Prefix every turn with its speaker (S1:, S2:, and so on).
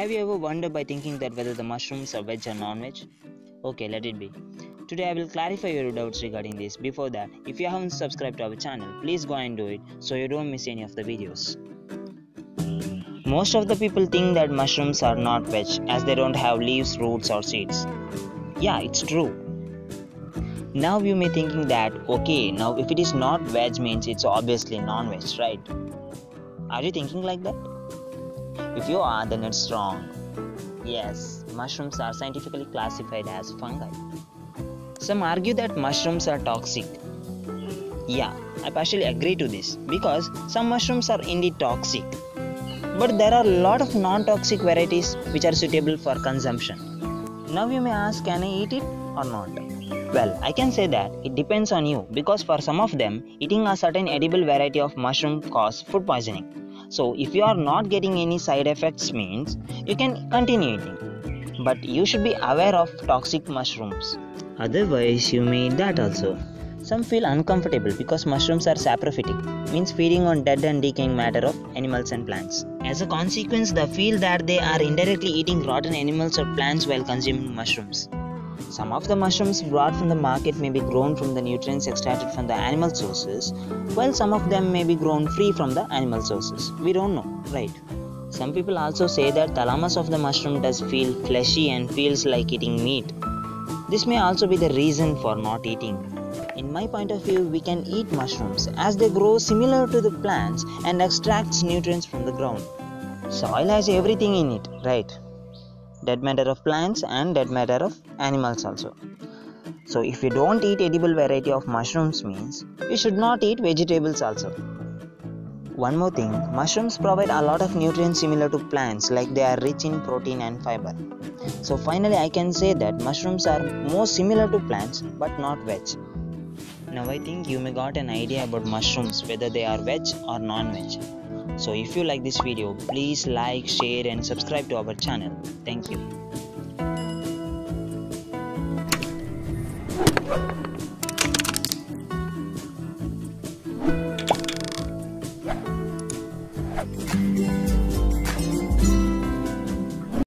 S1: Have you ever wondered by thinking that whether the mushrooms are veg or non-veg? Okay, let it be. Today I will clarify your doubts regarding this. Before that, if you haven't subscribed to our channel, please go and do it so you don't miss any of the videos. Most of the people think that mushrooms are not veg as they don't have leaves, roots or seeds. Yeah, it's true. Now you may thinking that okay, now if it is not veg means it's obviously non-veg, right? Are you thinking like that? If you are, then it's wrong. Yes, mushrooms are scientifically classified as fungi. Some argue that mushrooms are toxic. Yeah, I partially agree to this because some mushrooms are indeed toxic. But there are a lot of non-toxic varieties which are suitable for consumption. Now you may ask, can I eat it or not? Well, I can say that it depends on you because for some of them, eating a certain edible variety of mushroom cause food poisoning. So if you are not getting any side effects means you can continue eating. But you should be aware of toxic mushrooms. Otherwise you may eat that also. Some feel uncomfortable because mushrooms are saprophytic, means feeding on dead and decaying matter of animals and plants. As a consequence, they feel that they are indirectly eating rotten animals or plants while consuming mushrooms. Some of the mushrooms brought from the market may be grown from the nutrients extracted from the animal sources, while some of them may be grown free from the animal sources. We don't know, right? Some people also say that thalamus of the mushroom does feel fleshy and feels like eating meat. This may also be the reason for not eating. In my point of view, we can eat mushrooms as they grow similar to the plants and extracts nutrients from the ground. Soil has everything in it, right? Dead matter of plants and dead matter of animals also. So if you don't eat edible variety of mushrooms means you should not eat vegetables also. One more thing, mushrooms provide a lot of nutrients similar to plants, like they are rich in protein and fiber. So finally I can say that mushrooms are more similar to plants but not veg. Now I think you may got an idea about mushrooms, whether they are veg or non-veg. So if you like this video, please like, share and subscribe to our channel. Thank you.